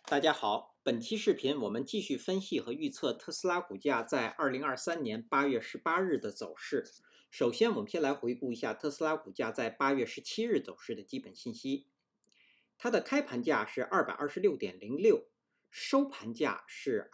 大家好，本期视频我们继续分析和预测特斯拉股价在2023年8月18日的走势。首先，我们先来回顾一下特斯拉股价在8月17日走势的基本信息。它的开盘价是226.06，收盘价是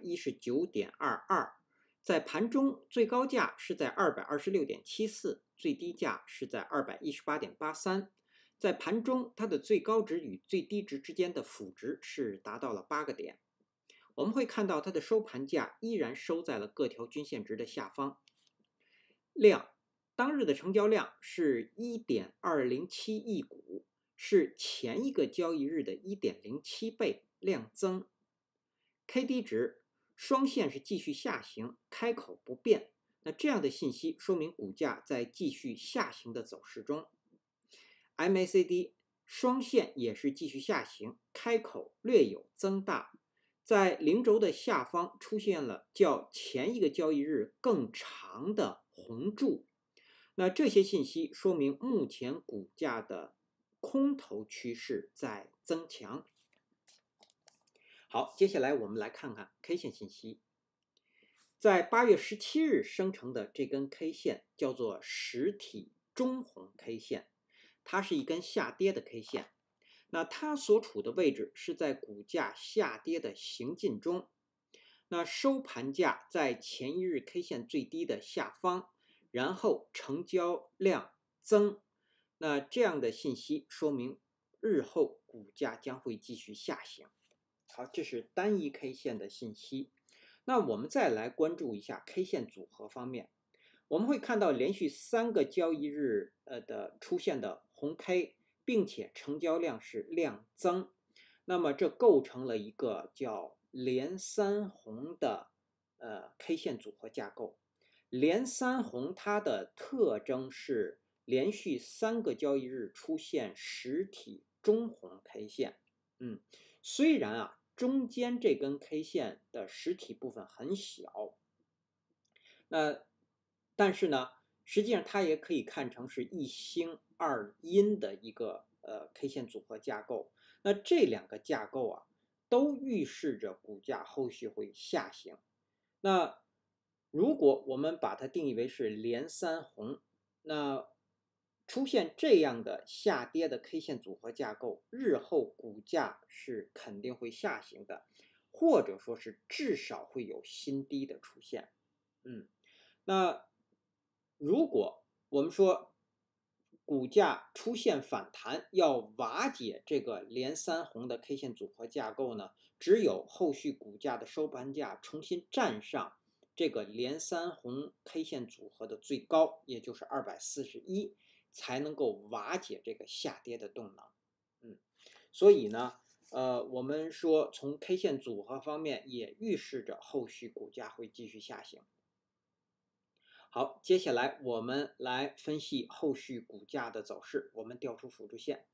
219.22，在盘中最高价是在226.74，最低价是在218.83。在盘中，它的最高值与最低值之间的负值是达到了8个点。我们会看到它的收盘价依然收在了各条均线值的下方。量，当日的成交量是 1.207 亿股，是前一个交易日的 1.07 倍量增。KD 值，双线是继续下行，开口不变。那这样的信息说明股价在继续下行的走势中。MACD 双线也是继续下行，开口略有增大，在零轴的下方出现了较前一个交易日更长的红柱。那这些信息说明目前股价的空头趋势在增强。好，接下来我们来看看 K 线信息。在8月17日生成的这根 K 线叫做实体中红 K 线。它是一根下跌的 K 线，那它所处的位置是在股价下跌的行进中，那收盘价在前一日 K 线最低的下方，然后成交量增，那这样的信息说明日后股价将会继续下行。好，这是单一 K 线的信息。那我们再来关注一下 K 线组合方面。我们会看到连续3个交易日的出现的红 K， 并且成交量是量增，那么这构成了一个叫连三红的K 线组合架构。连三红它的特征是连续3个交易日出现实体中红 K 线。虽然中间这根 K 线的实体部分很小，但是呢，实际上它也可以看成是一星二阴的一个K 线组合架构。那这两个架构都预示着股价后续会下行。那如果我们把它定义为是连三红，那出现这样的下跌的 K 线组合架构，日后股价是肯定会下行的，或者说是至少会有新低的出现。那如果我们说股价出现反弹，要瓦解这个连三红的 K 线组合架构呢，只有后续股价的收盘价重新站上这个连三红 K 线组合的最高，也就是241，才能够瓦解这个下跌的动能。所以呢，我们说从 K 线组合方面也预示着后续股价会继续下行。好，接下来我们来分析后续股价的走势。我们调出辅助线。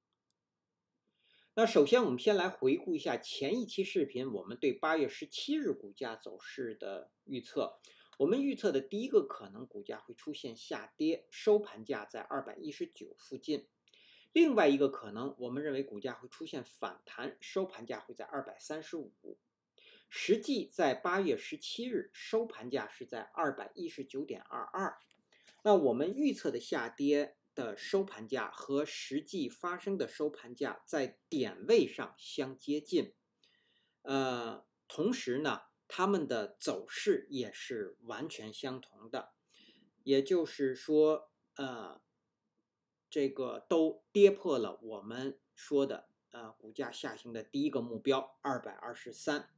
那首先我们先来回顾一下前一期视频我们对8月17日股价走势的预测。我们预测的第一个可能股价会出现下跌，收盘价在219附近。另外一个可能，我们认为股价会出现反弹，收盘价会在235。实际在8月17日收盘价是在219.22，那我们预测的下跌的收盘价和实际发生的收盘价在点位上相接近，同时呢，它们的走势也是完全相同的，也就是说，这个都跌破了我们说的股价下行的第一个目标223。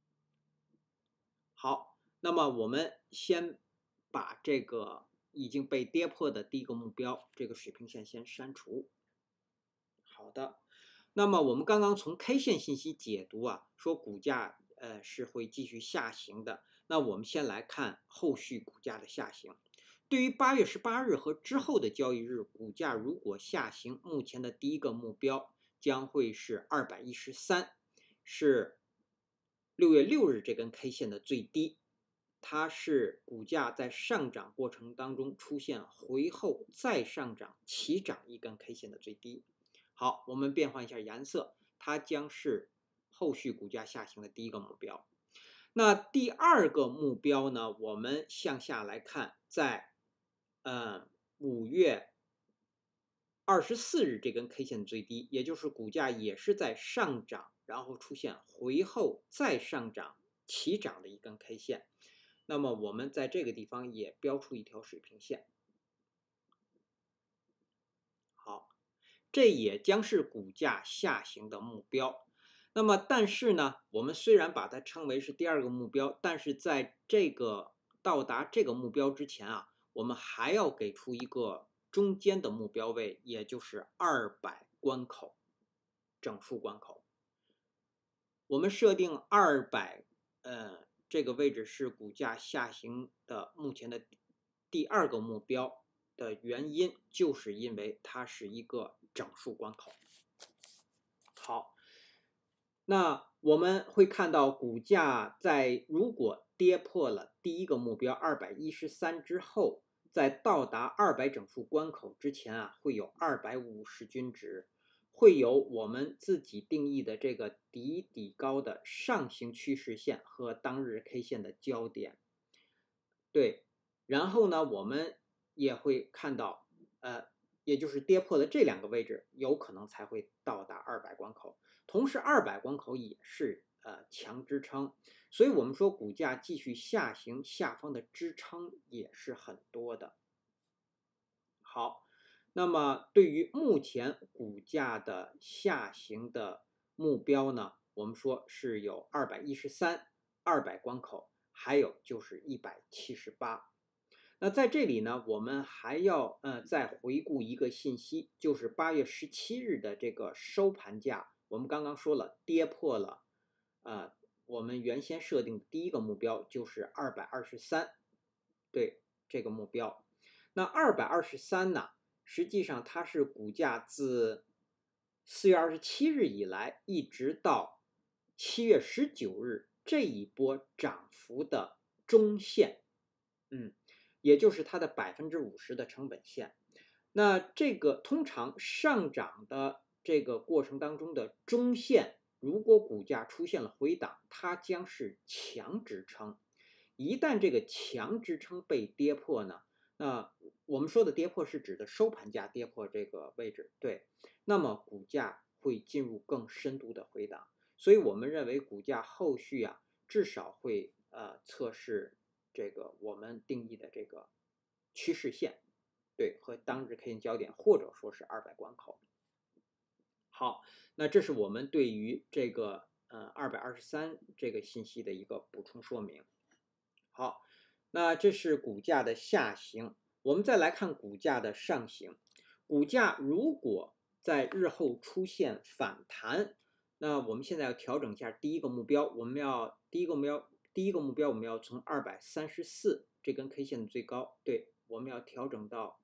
好，那么我们先把这个已经被跌破的第一个目标这个水平线先删除。好的，那么我们刚刚从 K 线信息解读说股价是会继续下行的。那我们先来看后续股价的下行。对于8月18日和之后的交易日，股价如果下行，目前的第一个目标将会是213，是6月6日这根 K 线的最低，它是股价在上涨过程当中出现回后再上涨齐涨一根 K 线的最低。好，我们变换一下颜色，它将是后续股价下行的第一个目标。那第二个目标呢，我们向下来看，在5月24日这根 K 线最低，也就是股价也是在上涨，然后出现回后再上涨齐涨的一根 K 线。那么我们在这个地方也标出一条水平线。好，这也将是股价下行的目标。那么但是呢，我们虽然把它称为是第二个目标，但是在这个到达这个目标之前啊，我们还要给出一个中间的目标位，也就是200关口，整数关口。我们设定200，这个位置是股价下行的目前的第二个目标的原因，就是因为它是一个整数关口。好，那我们会看到股价如果跌破了第一个目标213之后，在到达200整数关口之前啊，会有250均值，会有我们自己定义的这个底高的上行趋势线和当日 K 线的交点。对，然后呢，我们也会看到，也就是跌破了这两个位置，有可能才会到达200关口。同时200关口也是强支撑，所以我们说股价继续下行，下方的支撑也是很多的。好，那么对于目前股价的下行的目标呢，我们说是有213、200关口，还有就是178。那在这里呢，我们还要再回顾一个信息，就是8月17日的这个收盘价，我们刚刚说了跌破了我们原先设定的第一个目标就是223，对，这个目标。那223呢，实际上它是股价自4月27日以来一直到7月19日这一波涨幅的中线，也就是它的50%的成本线。那这个通常上涨的这个过程当中的中线，如果股价出现了回档，它将是强支撑。一旦这个强支撑被跌破呢，那我们说的跌破是指的收盘价跌破这个位置，对，那么股价会进入更深度的回档。所以我们认为股价后续啊，至少会测试这个我们定义的这个趋势线，对，和当日 K 线交点，或者说是200关口。好，那这是我们对于这个223这个信息的一个补充说明。好，那这是股价的下行，我们再来看股价的上行。股价如果在日后出现反弹，那我们现在要调整一下第一个目标，第一个目标我们要从234这根 K 线的最高，对，我们要调整到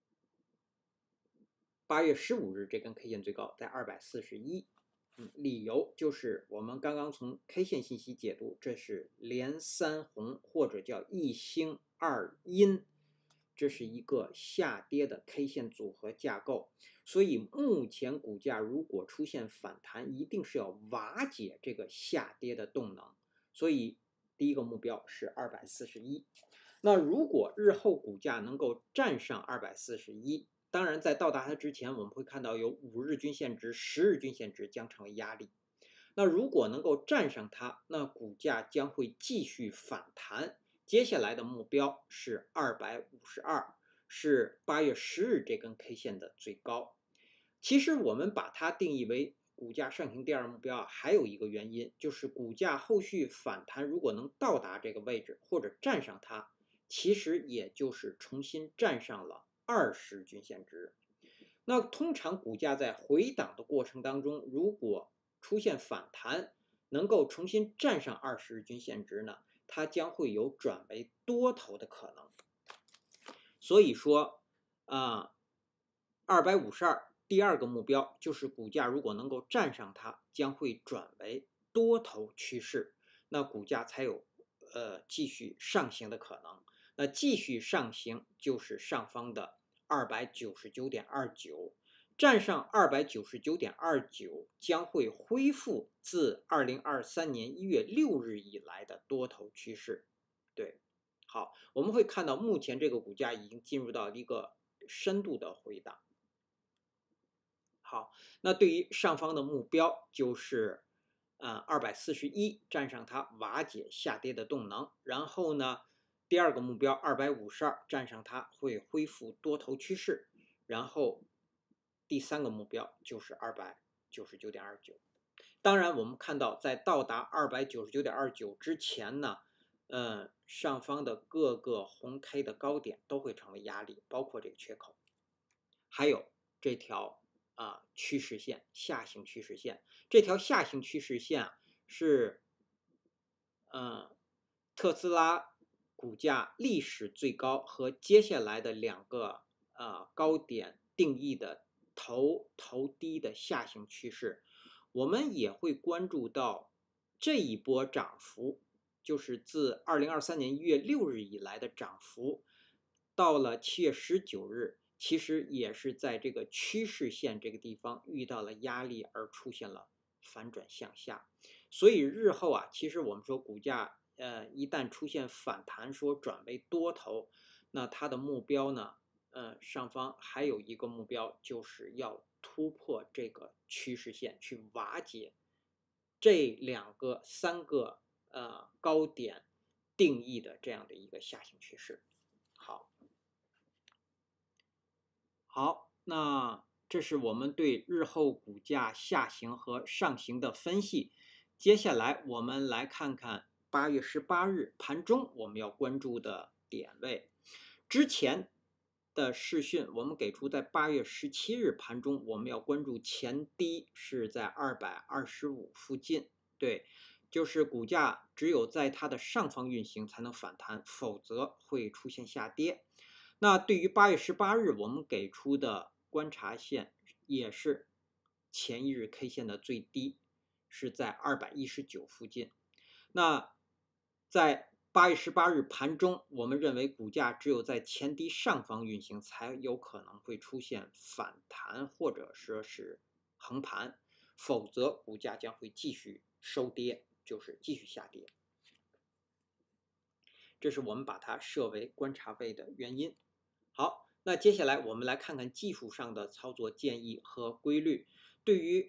8月15日这根 K 线最高在241。理由就是我们刚刚从 K 线信息解读，这是连三红或者叫一星二阴，这是一个下跌的 K 线组合架构，所以目前股价如果出现反弹，一定是要瓦解这个下跌的动能，所以第一个目标是241。那如果日后股价能够站上241，当然，在到达它之前，我们会看到有5日均线值、10日均线值将成为压力。那如果能够站上它，那股价将会继续反弹。接下来的目标是252，是8月10日这根 K 线的最高。其实我们把它定义为股价上行第二目标还有一个原因，就是股价后续反弹如果能到达这个位置或者站上它，其实也就是重新站上了20日均线值。那通常股价在回档的过程当中，如果出现反弹，能够重新站上20日均线值呢，它将会有转为多头的可能。所以说252第二个目标就是股价如果能够站上它，将会转为多头趋势，那股价才有继续上行的可能。那继续上行就是上方的299.29， 站上299.29将会恢复自2023年1月6日以来的多头趋势。对，好，我们会看到目前这个股价已经进入到一个深度的回档。好，那对于上方的目标就是241，站上它瓦解下跌的动能，然后呢，第二个目标252，站上它会恢复多头趋势，然后第三个目标就是299.29。当然，我们看到在到达299.29之前呢，上方的各个红 K 的高点都会成为压力，包括这个缺口，还有这条趋势线，下行趋势线。这条下行趋势线是特斯拉股价历史最高和接下来的两个高点定义的头低的下行趋势。我们也会关注到这一波涨幅，就是自2023年1月6日以来的涨幅，到了7月19日，其实也是在这个趋势线这个地方遇到了压力而出现了反转向下。所以日后啊，其实我们说股价一旦出现反弹，说转为多头，那它的目标呢，上方还有一个目标就是要突破这个趋势线，去瓦解这三个高点定义的这样的一个下行趋势。好，那这是我们对日后股价下行和上行的分析。接下来我们来看看8月18日盘中我们要关注的点位。之前的视讯我们给出在8月17日盘中我们要关注前低是在225附近。对，就是股价只有在它的上方运行才能反弹，否则会出现下跌。那对于8月18日我们给出的观察线也是前一日 K 线的最低，是在219附近。那在8月18日盘中，我们认为股价只有在前低上方运行，才有可能会出现反弹或者说是横盘，否则股价将会继续收跌，就是继续下跌。这是我们把它设为观察位的原因。好，那接下来我们来看看技术上的操作建议和规律。对于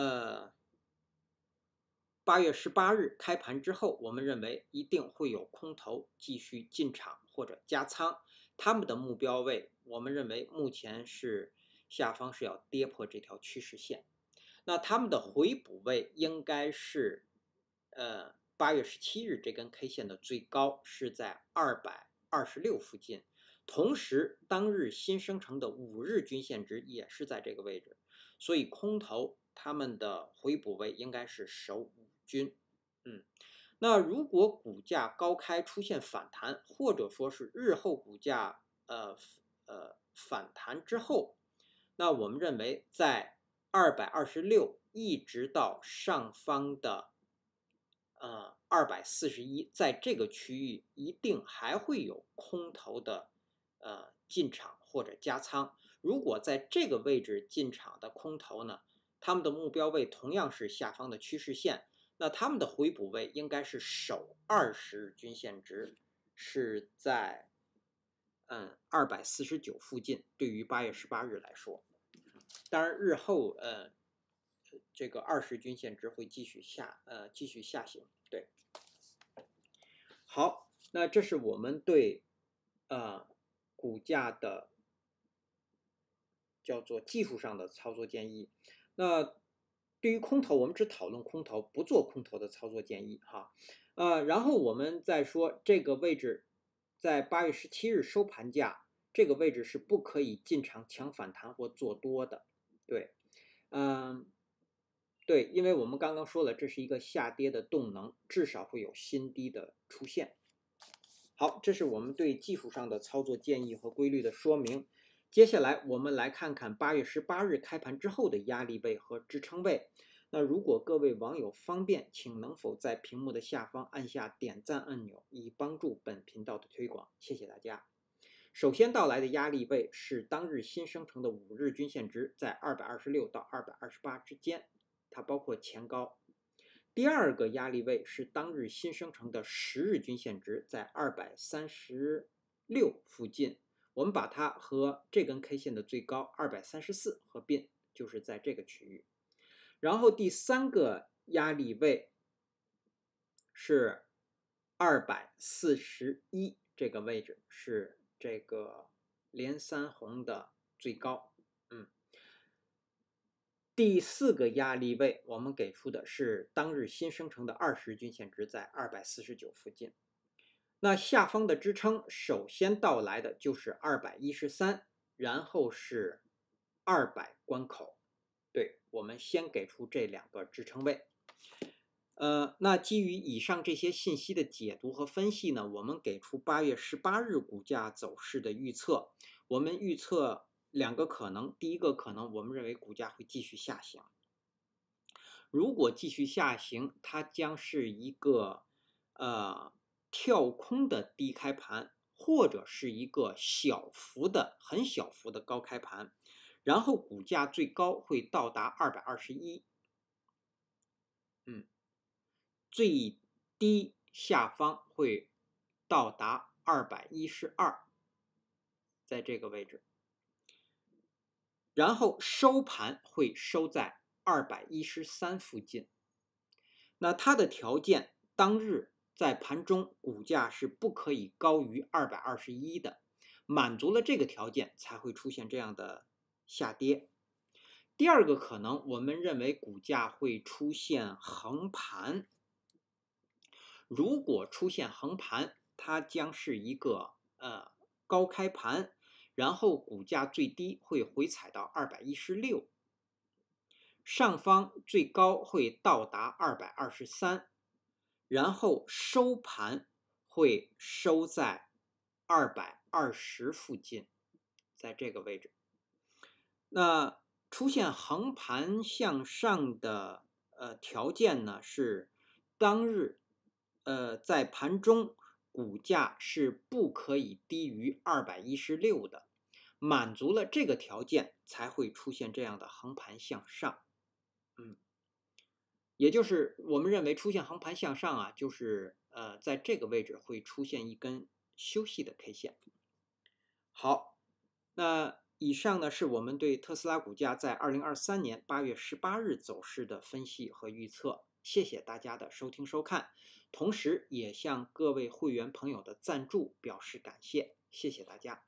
8月18日开盘之后，我们认为一定会有空头继续进场或者加仓，他们的目标位我们认为目前是下方是要跌破这条趋势线，那他们的回补位应该是8月17日这根 K 线的最高是在226附近。同时，当日新生成的5日均线值也是在这个位置，所以空头他们的回补位应该是守5均。那如果股价高开出现反弹，或者说是日后股价反弹之后，那我们认为在226一直到上方的241，在这个区域一定还会有空头的进场或者加仓。如果在这个位置进场的空头呢，他们的目标位同样是下方的趋势线，那他们的回补位应该是守20日均线值，是在249附近。对于8月18日来说，当然日后这个20均线值会继续下行。对，好，那这是我们对股价的叫做技术上的操作建议。那对于空头，我们只讨论空头，不做空头的操作建议哈。然后我们再说这个位置，在8月17日收盘价这个位置是不可以进场抢反弹或做多的。对，对，因为我们刚刚说了，这是一个下跌的动能，至少会有新低的出现。好，这是我们对技术上的操作建议和规律的说明。接下来我们来看看8月18日开盘之后的压力位和支撑位。那如果各位网友方便，请能否在屏幕的下方按下点赞按钮，以帮助本频道的推广，谢谢大家。 首先到来的压力位是当日新生成的5日均线值在226到228之间，它包括前高。第二个压力位是当日新生成的10日均线值在236附近，我们把它和这根 K 线的最高234合并，就是在这个区域。然后第三个压力位是241，这个位置是这个连三红的最高。第四个压力位我们给出的是当日新生成的20日均线值在249附近。那下方的支撑首先到来的就是213，然后是200关口。对，我们先给出这两个支撑位。那基于以上这些信息的解读和分析呢，我们给出8月18日股价走势的预测。我们预测两个可能，第一个可能我们认为股价会继续下行。如果继续下行，它将是一个跳空的低开盘，或者是一个很小幅的高开盘，然后股价最高会到达221，最低下方会到达212，在这个位置，然后收盘会收在213附近。那它的条件，当日在盘中股价是不可以高于221的，满足了这个条件才会出现这样的下跌。第二个可能，我们认为股价会出现横盘。如果出现横盘，它将是一个高开盘，然后股价最低会回踩到216，上方最高会到达223，然后收盘会收在220附近，在这个位置。那出现横盘向上的条件呢，是当日在盘中股价是不可以低于216的，满足了这个条件才会出现这样的横盘向上。也就是我们认为出现横盘向上啊，就是在这个位置会出现一根休息的 K 线。好，那以上呢是我们对特斯拉股价在2023年8月18日走势的分析和预测。谢谢大家的收听收看，同时也向各位会员朋友的赞助表示感谢，谢谢大家。